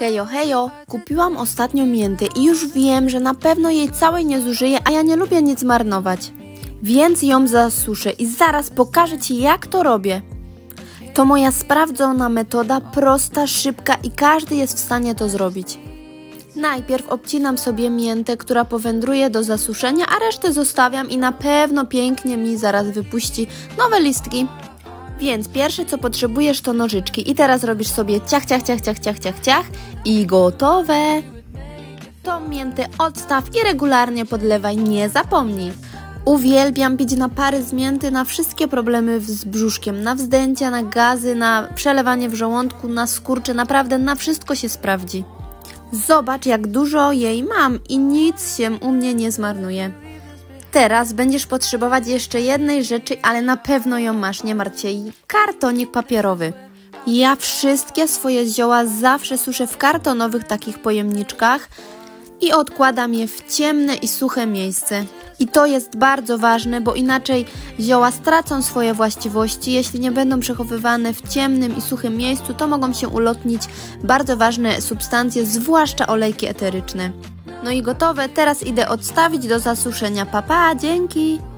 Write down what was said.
Hejo, hejo, kupiłam ostatnio miętę i już wiem, że na pewno jej całej nie zużyję, a ja nie lubię nic marnować. Więc ją zasuszę i zaraz pokażę Ci, jak to robię. To moja sprawdzona metoda, prosta, szybka i każdy jest w stanie to zrobić. Najpierw obcinam sobie miętę, która powędruje do zasuszenia, a resztę zostawiam i na pewno pięknie mi zaraz wypuści nowe listki. Więc pierwsze co potrzebujesz to nożyczki i teraz robisz sobie ciach, ciach, ciach, ciach, ciach, ciach, ciach i gotowe. Tą miętę odstaw i regularnie podlewaj, nie zapomnij. Uwielbiam pić napary z mięty na wszystkie problemy z brzuszkiem, na wzdęcia, na gazy, na przelewanie w żołądku, na skurcze, naprawdę na wszystko się sprawdzi. Zobacz, jak dużo jej mam i nic się u mnie nie zmarnuje. Teraz będziesz potrzebować jeszcze jednej rzeczy, ale na pewno ją masz, nie martw się. Kartonik papierowy. Ja wszystkie swoje zioła zawsze suszę w kartonowych takich pojemniczkach i odkładam je w ciemne i suche miejsce. I to jest bardzo ważne, bo inaczej zioła stracą swoje właściwości. Jeśli nie będą przechowywane w ciemnym i suchym miejscu, to mogą się ulotnić bardzo ważne substancje, zwłaszcza olejki eteryczne. No i gotowe, teraz idę odstawić do zasuszenia. Pa, pa, dzięki!